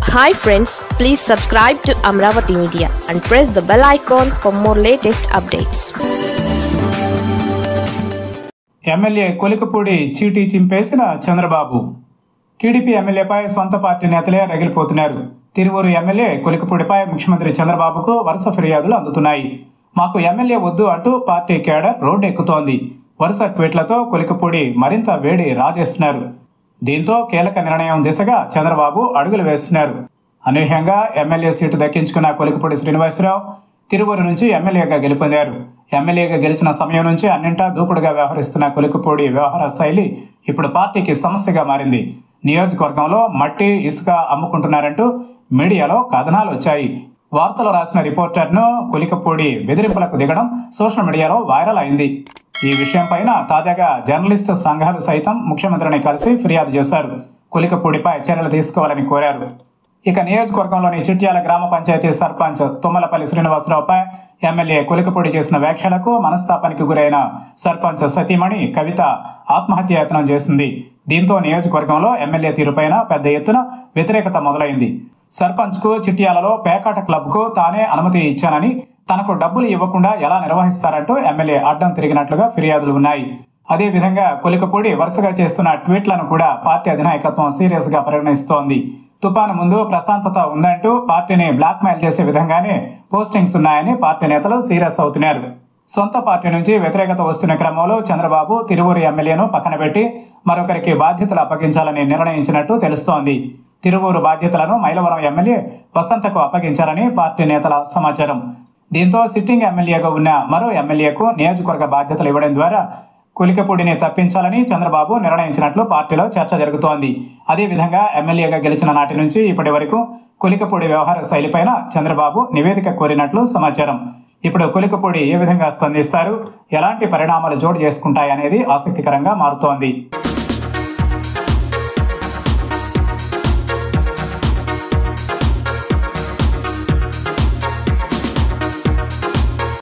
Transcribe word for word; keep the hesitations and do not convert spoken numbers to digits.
Hi friends, please subscribe to Amravati Media and press the bell icon for more latest updates. MLA Kolikapudi చీటీ చింపేసిన Chandrababu. TDP ఎమ్మెల్యేపై సొంత party నేతలే రగిలిపోతున్నారు. Tiruvuru MLA కొలికపూడిపై ముఖ్యమంత్రి చంద్రబాబుకు వరుస ఫిర్యాదులు అందుతున్నాయి. మాకు ఎమ్మెల్యే వద్దు అంటూ పార్టీ కేడర్ రోడ్డు ఎక్కుతోంది. వరుస ట్వీట్లతో కొలికపూడి మరింత వేడి రాజేస్తున్నారు. దీంతో కీలక నిర్ణయం దిశగా చంద్రబాబు అడుగులు వేస్తున్నారు. అనూహ్యంగా ఎమ్మెల్యే సీటు దక్కించుకున్న కొలికపూడి శ్రీనివాసరావు తిరువూరు నుంచి ఎమ్మెల్యేగా గెలుపొందారు. ఎమ్మెల్యేగా గెలిచిన సమయం నుంచి అన్నింటా దూకుడుగా వ్యవహరిస్తున్న కొలికపూడి వ్యవహార శైలి ఇప్పుడు పార్టీకి సమస్యగా మారింది. నియోజకవర్గంలో మట్టి ఇసుక అమ్ముకుంటున్నారంటూ మీడియాలో కథనాలు వచ్చాయి. వార్తలు రాసిన రిపోర్టర్ను కొలికపూడి బెదిరింపులకు దిగడం సోషల్ మీడియాలో వైరల్ అయింది. ఈ విషయంపైన తాజాగా జర్నలిస్టు సంఘాలు సైతం ముఖ్యమంత్రిని కలిసి ఫిర్యాదు చేశారు. కొలికపూడిపై చర్యలు తీసుకోవాలని కోరారు. ఇక నియోజకవర్గంలోని చిట్యాల గ్రామ పంచాయతీ సర్పంచ్ తుమ్మలపల్లి శ్రీనివాసరావుపై ఎమ్మెల్యే కొలికపూడి చేసిన వ్యాఖ్యలకు మనస్తాపానికి గురైన సర్పంచ్ సతీమణి కవిత ఆత్మహత్యాయత్నం చేసింది. దీంతో నియోజకవర్గంలో ఎమ్మెల్యే తీరుపైన పెద్ద ఎత్తున వ్యతిరేకత మొదలైంది. సర్పంచ్కు చిట్యాలలో పేకాట క్లబ్కు తానే అనుమతి ఇచ్చానని, తనకు డబ్బులు ఇవ్వకుండా ఎలా నిర్వహిస్తారంటూ ఎమ్మెల్యే అడ్డం తిరిగినట్లుగా ఫిర్యాదులు ఉన్నాయి. అదేవిధంగా కొలికపూడి వరుసగా చేస్తున్న ట్వీట్లను కూడా పార్టీ అధినాయకత్వం సీరియస్ గా పరిగణిస్తోంది. తుపాను ముందు ప్రశాంతత ఉందంటూ పార్టీని బ్లాక్మెయిల్ చేసే విధంగానే పోస్టింగ్స్ ఉన్నాయని పార్టీ నేతలు సీరియస్ అవుతున్నారు. సొంత పార్టీ నుంచి వ్యతిరేకత వస్తున్న క్రమంలో చంద్రబాబు తిరువూరు ఎమ్మెల్యేను పక్కన పెట్టి మరొకరికి బాధ్యతలు అప్పగించాలని నిర్ణయించినట్టు తెలుస్తోంది. తిరువూరు బాధ్యతలను మైలవరం ఎమ్మెల్యే వసంతకు అప్పగించారని పార్టీ నేతల సమాచారం. దీంతో సిట్టింగ్ ఎమ్మెల్యేగా ఉన్న మరో ఎమ్మెల్యేకు నియోజకవర్గ బాధ్యతలు ఇవ్వడం ద్వారా కొలికపూడిని తప్పించాలని చంద్రబాబు నిర్ణయించినట్లు పార్టీలో చర్చ జరుగుతోంది. అదేవిధంగా ఎమ్మెల్యేగా గెలిచిన నాటి నుంచి ఇప్పటి వరకు కొలికపూడి వ్యవహార శైలిపైన చంద్రబాబు నివేదిక కోరినట్లు సమాచారం. ఇప్పుడు కొలికపూడి ఏ విధంగా స్పందిస్తారు, ఎలాంటి పరిణామాలు జోడు చేసుకుంటాయనేది ఆసక్తికరంగా మారుతోంది.